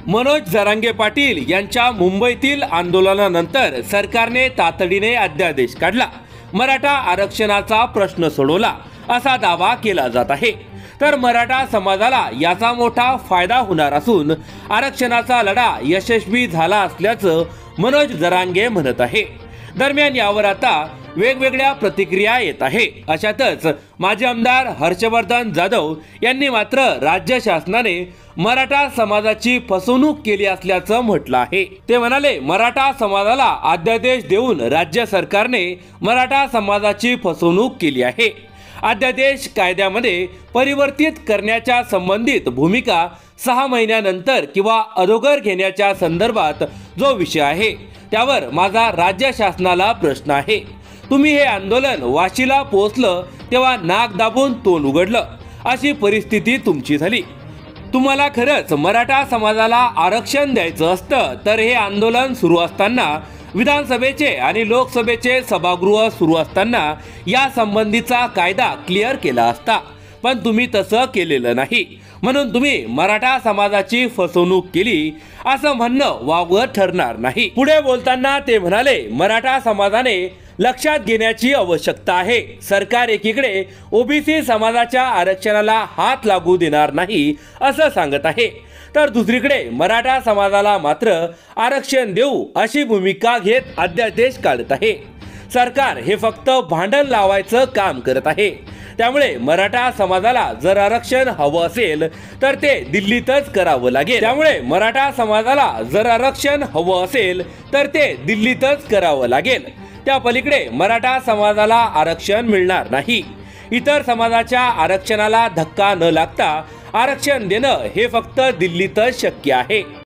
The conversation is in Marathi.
मनोज जरांगे पाटील यांच्या मुंबईतील आंदोलनानंतर सरकारने तातडीने अध्यादेश काढला, मराठा आरक्षणाचा प्रश्न सोडवला असा दावा केला जात आहे। तर मराठा समाजाला याचा मोठा फायदा होणार असून आरक्षणाचा लढा यशस्वी झाला असल्याचं मनोज जरांगे म्हणत आहे। दरम्यान यावर आता वेगवेगळ्या प्रतिक्रिया येत आहे। अशातच माजी आमदार हर्षवर्धन जाधव यांनी मात्र राज्य शासनाने मराठा समाजाची फसवणूक केली असल्याचं म्हटलं आहे। ते म्हणाले, मराठा समाजाला अध्यादेश देऊन राज्य सरकारने मराठा समाजाची फसवणूक केली आहे। अध्यादेश कायद्यामध्ये परिवर्तित करण्याच्या संबंधित भूमिका 6 महिन्यानंतर किंवा अगोदर घेण्याच्या संदर्भात जो विषय आहे त्यावर माझा राज्य शासनाला प्रश्न आहे। तुम्ही हे आंदोलन वाशीला पोहोचलं तेव्हा नाक दाबून तोंड उघडलं अशी परिस्थिती तुमची झाली। तुम्हाला खरंच मराठा समाजाला आरक्षण द्यायचं असतं तर हे आंदोलन सुरू असताना, विधानसभेचे आणि लोकसभेचे सभागृह सुरू असताना या संबंधीचा कायदा क्लिअर केला असता, पण तुम्ही तसं केलेलं नाही, म्हणून तुम्ही मराठा समाजाची फसवणूक केली असं म्हणणं वावगं ठरणार नाही। पुढे बोलताना ते म्हणाले, मराठा समाजाने लक्षात घेण्याची आवश्यकता आहे। सरकार एकीकडे ओबीसी समाजाच्या आरक्षणाला हात लागू देणार नाही असं सांगत आहे, तर दुसरीकडे मराठा समाजाला मात्र आरक्षण देऊ अशी भूमिका घेत अध्यादेश काढत आहे। सरकार हे फक्त भांडण लावायचं काम करत आहे। त्यामुळे मराठा समाजाला जर आरक्षण हवं असेल तर ते दिल्लीतच करावं लागेल। त्यामुळे मराठा समाजाला जर आरक्षण हवं असेल तर ते दिल्लीतच करावं लागेल। त्या पलीकडे मराठा समाजाला आरक्षण मिळणार नाही। इतर समाजाच्या आरक्षणाला धक्का न लागता आरक्षण देणं हे फक्त दिल्लीतच शक्य आहे।